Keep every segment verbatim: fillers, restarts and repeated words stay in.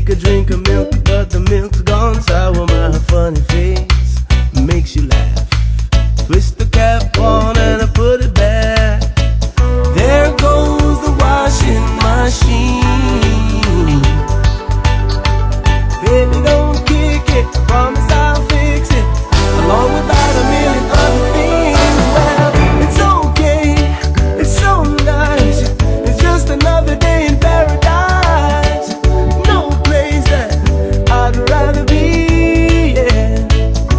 Take a drink of milk, but the milk's gone sour. My funny face makes you laugh. Twist the cap on and I put it back. There goes the washing machine. Baby, don't kick it, promise I'll fix it, along with about a million other things. Well, it's okay, it's so nice. It's just another day in paradise. No place that I'd rather be, yeah.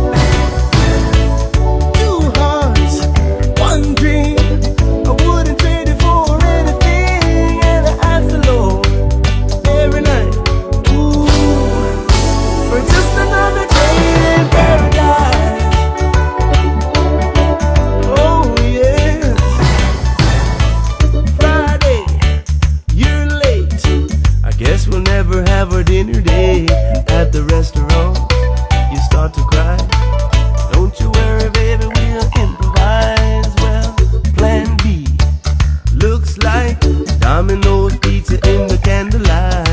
Two hearts, one dream, I wouldn't trade it for anything. And I ask the Lord every night, ooh, for just another day in paradise. Oh yes. Friday, you're late. I guess we'll never have our dinner date. At the restaurant, you start to cry. Don't you worry, baby, we'll improvise. Well, plan B looks like Domino's pizza in the candlelight.